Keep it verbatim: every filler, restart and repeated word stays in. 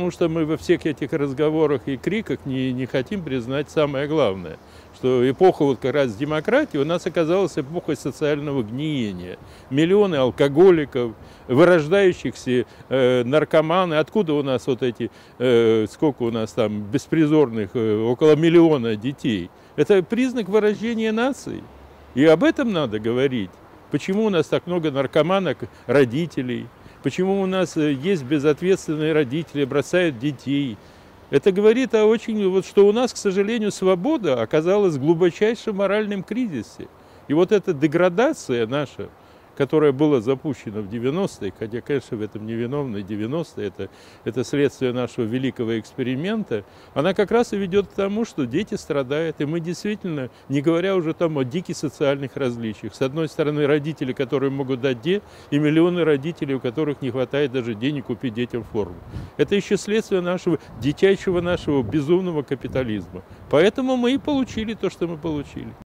потому что мы во всех этих разговорах и криках не, не хотим признать самое главное, что эпоха вот как раз демократии у нас оказалась эпохой социального гниения. Миллионы алкоголиков, вырождающихся э, наркоманы. Откуда у нас вот эти, э, сколько у нас там беспризорных, э, около миллиона детей? Это признак вырождения нации. И об этом надо говорить. Почему у нас так много наркоманок, родителей? Почему у нас есть безответственные родители, бросают детей? Это говорит о очень, вот, что у нас, к сожалению, свобода оказалась в глубочайшем моральном кризисе. И вот эта деградация наша, которая была запущена в девяностые, хотя, конечно, в этом невиновны девяностые, это, это следствие нашего великого эксперимента, она как раз и ведет к тому, что дети страдают, и мы действительно, не говоря уже там о диких социальных различиях, с одной стороны, родители, которые могут дать де, и миллионы родителей, у которых не хватает даже денег купить детям форму. Это еще следствие нашего дитячего, нашего безумного капитализма. Поэтому мы и получили то, что мы получили.